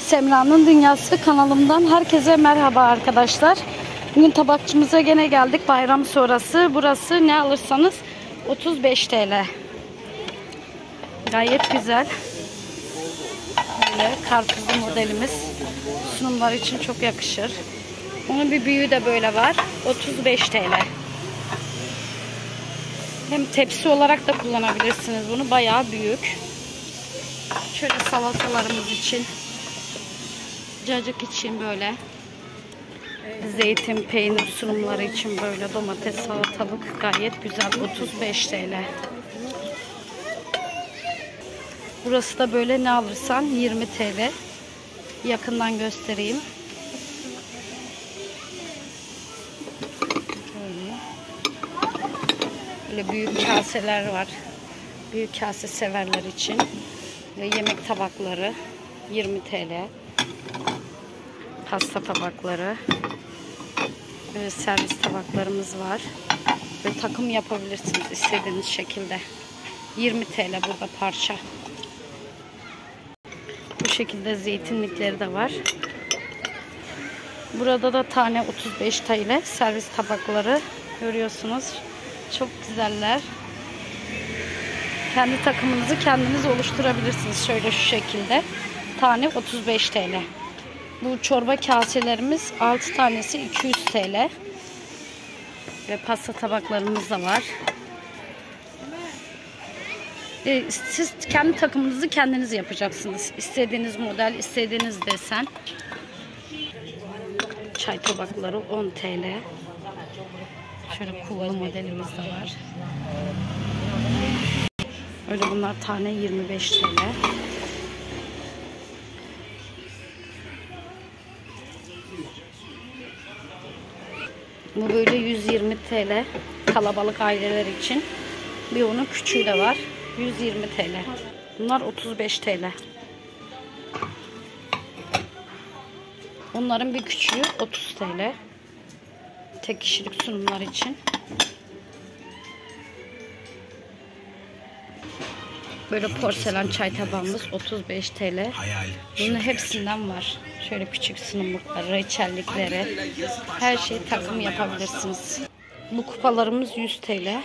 Semra'nın Dünyası kanalımdan herkese merhaba arkadaşlar. Bugün tabakçımıza gene geldik bayram sonrası. Burası ne alırsanız 35 TL. Gayet güzel. Böyle karpuzlu modelimiz. Sunumlar için çok yakışır. Onun bir büyüğü de böyle var. 35 TL. Hem tepsi olarak da kullanabilirsiniz bunu. Bayağı büyük. Şöyle salatalarımız için, cacık için böyle, zeytin, peynir sunumları için böyle domates, salatalık gayet güzel. 35 TL. Burası da böyle ne alırsan 20 TL. Yakından göstereyim. Böyle büyük kaseler var. Büyük kase severler için. Ve yemek tabakları 20 TL. Pasta tabakları. Böyle servis tabaklarımız var. Ve takım yapabilirsiniz istediğiniz şekilde. 20 TL burada parça. Bu şekilde zeytinlikleri de var. Burada da tane 35 TL. Servis tabakları görüyorsunuz. Çok güzeller. Kendi takımınızı kendiniz oluşturabilirsiniz. Şöyle şu şekilde. Tane 35 TL. Bu çorba kaselerimiz 6 tanesi 200 TL. Ve pasta tabaklarımız da var. Siz kendi takımınızı kendiniz yapacaksınız. İstediğiniz model, istediğiniz desen. Çay tabakları 10 TL. Şöyle kullı modelimiz de var. Öyle bunlar tane 25 TL. Bu böyle 120 TL. Kalabalık aileler için. Bir onun küçüğü de var. 120 TL. Bunlar 35 TL. Onların bir küçüğü 30 TL. Tek kişilik sunumlar için. Böyle porselen çay tabağımız 35 TL. Bunun hepsinden var. Şöyle küçük sunumlukları, reçellikleri. Her şeyi takım yapabilirsiniz. Bu kupalarımız 100 TL.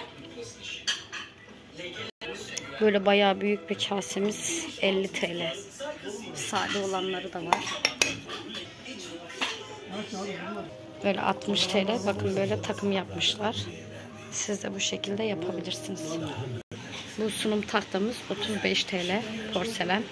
Böyle bayağı büyük bir kasemiz 50 TL. Sade olanları da var. Böyle 60 TL. Bakın böyle takım yapmışlar. Siz de bu şekilde yapabilirsiniz. Bu sunum tahtamız 35 TL. Porselen.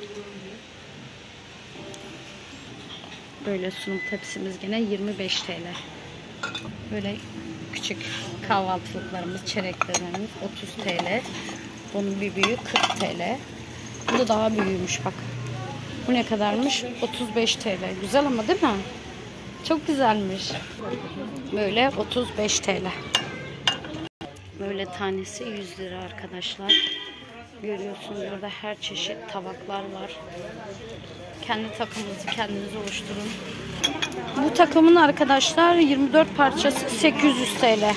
Böyle sunum tepsimiz gene 25 TL. Böyle küçük kahvaltılıklarımız, çereklerimiz 30 TL. Bunun bir büyüğü 40 TL. Bu da daha büyüğmüş bak. Bu ne kadarmış? 35 TL. Güzel ama değil mi? Çok güzelmiş. Böyle 35 TL. Böyle tanesi 100 lira arkadaşlar. Görüyorsunuz burada her çeşit tabaklar var. Kendi takımınızı kendiniz oluşturun. Bu takımın arkadaşlar 24 parçası 800 TL.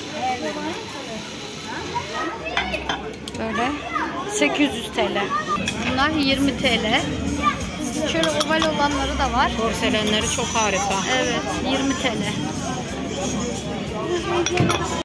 Böyle 800 TL. Bunlar 20 TL. Şöyle oval olanları da var. Porselenleri çok harika. Evet, 20 TL.